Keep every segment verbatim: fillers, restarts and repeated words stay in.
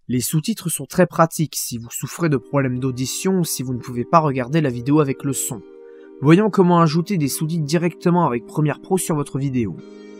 Les sous-titres sont très pratiques si vous souffrez de problèmes d'audition ou si vous ne pouvez pas regarder la vidéo avec le son. Voyons comment ajouter des sous-titres directement avec Premiere Pro sur votre vidéo.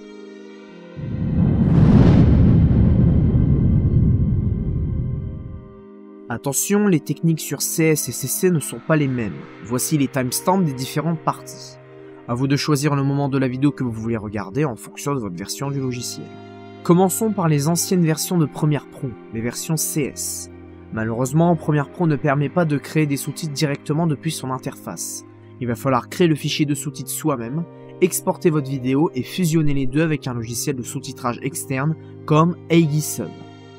Attention, les techniques sur C S et C C ne sont pas les mêmes. Voici les timestamps des différentes parties. A vous de choisir le moment de la vidéo que vous voulez regarder en fonction de votre version du logiciel. Commençons par les anciennes versions de Premiere Pro, les versions C S. Malheureusement, Premiere Pro ne permet pas de créer des sous-titres directement depuis son interface. Il va falloir créer le fichier de sous-titres soi-même, exporter votre vidéo et fusionner les deux avec un logiciel de sous-titrage externe comme Aegisub.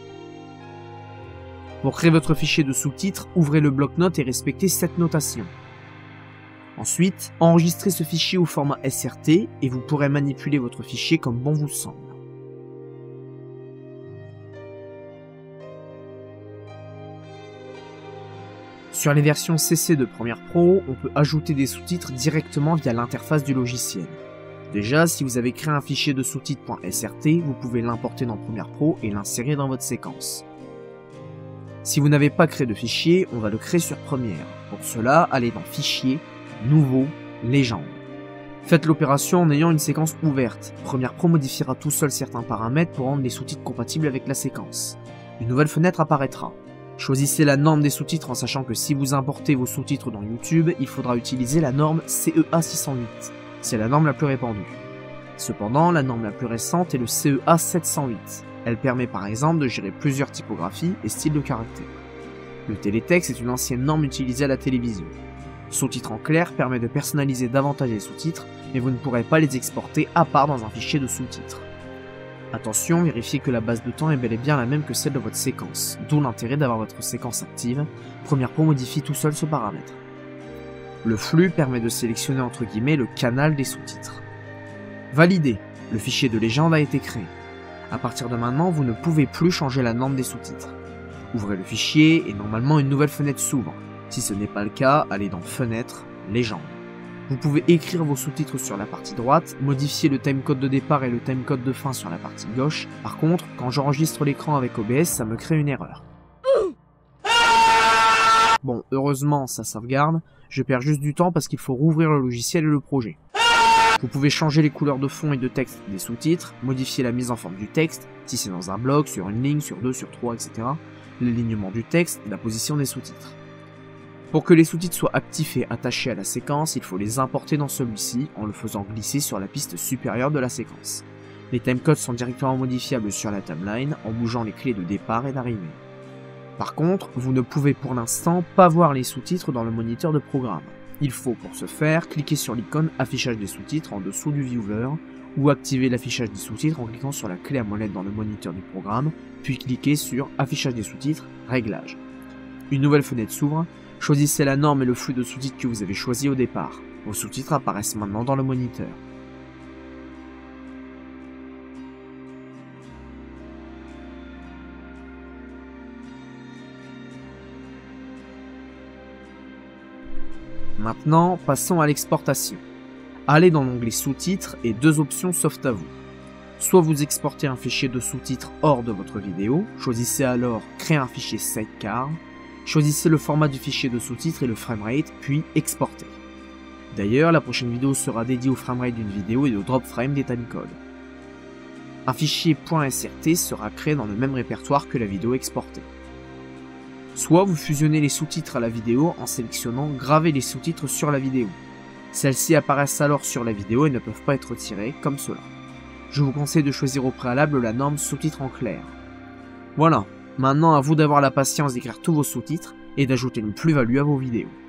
Pour créer votre fichier de sous-titres, ouvrez le bloc-notes et respectez cette notation. Ensuite, enregistrez ce fichier au format S R T et vous pourrez manipuler votre fichier comme bon vous semble. Sur les versions C C de Premiere Pro, on peut ajouter des sous-titres directement via l'interface du logiciel. Déjà, si vous avez créé un fichier de sous-titres.srt, vous pouvez l'importer dans Premiere Pro et l'insérer dans votre séquence. Si vous n'avez pas créé de fichier, on va le créer sur Premiere. Pour cela, allez dans Fichier, Nouveau, Légende. Faites l'opération en ayant une séquence ouverte. Premiere Pro modifiera tout seul certains paramètres pour rendre les sous-titres compatibles avec la séquence. Une nouvelle fenêtre apparaîtra. Choisissez la norme des sous-titres en sachant que si vous importez vos sous-titres dans YouTube, il faudra utiliser la norme C E A six cent huit. C'est la norme la plus répandue. Cependant, la norme la plus récente est le C E A sept cent huit. Elle permet par exemple de gérer plusieurs typographies et styles de caractères. Le télétexte est une ancienne norme utilisée à la télévision. Sous-titres en clair permet de personnaliser davantage les sous-titres, mais vous ne pourrez pas les exporter à part dans un fichier de sous-titres. Attention, vérifiez que la base de temps est bel et bien la même que celle de votre séquence, d'où l'intérêt d'avoir votre séquence active. Premiere Pro modifie tout seul ce paramètre. Le flux permet de sélectionner entre guillemets le canal des sous-titres. Validé, le fichier de légende a été créé. À partir de maintenant, vous ne pouvez plus changer la norme des sous-titres. Ouvrez le fichier et normalement une nouvelle fenêtre s'ouvre. Si ce n'est pas le cas, allez dans Fenêtre, Légende. Vous pouvez écrire vos sous-titres sur la partie droite, modifier le timecode de départ et le timecode de fin sur la partie gauche. Par contre, quand j'enregistre l'écran avec O B S, ça me crée une erreur. Bon, heureusement, ça sauvegarde. Je perds juste du temps parce qu'il faut rouvrir le logiciel et le projet. Vous pouvez changer les couleurs de fond et de texte des sous-titres, modifier la mise en forme du texte, si c'est dans un bloc, sur une ligne, sur deux, sur trois, et cetera, l'alignement du texte et la position des sous-titres. Pour que les sous-titres soient actifs et attachés à la séquence, il faut les importer dans celui-ci en le faisant glisser sur la piste supérieure de la séquence. Les timecodes sont directement modifiables sur la timeline en bougeant les clés de départ et d'arrivée. Par contre, vous ne pouvez pour l'instant pas voir les sous-titres dans le moniteur de programme. Il faut pour ce faire cliquer sur l'icône affichage des sous-titres en dessous du viewer ou activer l'affichage des sous-titres en cliquant sur la clé à molette dans le moniteur du programme, puis cliquer sur affichage des sous-titres, réglages. Une nouvelle fenêtre s'ouvre. Choisissez la norme et le flux de sous-titres que vous avez choisi au départ. Vos sous-titres apparaissent maintenant dans le moniteur. Maintenant, passons à l'exportation. Allez dans l'onglet sous-titres et deux options s'offrent à vous. Soit vous exportez un fichier de sous-titres hors de votre vidéo, choisissez alors créer un fichier sidecar. Choisissez le format du fichier de sous-titres et le framerate, puis exportez. D'ailleurs, la prochaine vidéo sera dédiée au framerate d'une vidéo et au drop frame des timecodes. Un fichier .srt sera créé dans le même répertoire que la vidéo exportée. Soit vous fusionnez les sous-titres à la vidéo en sélectionnant Graver les sous-titres sur la vidéo. Celles-ci apparaissent alors sur la vidéo et ne peuvent pas être tirées comme cela. Je vous conseille de choisir au préalable la norme sous-titres en clair. Voilà. Maintenant, à vous d'avoir la patience d'écrire tous vos sous-titres et d'ajouter une plus-value à vos vidéos.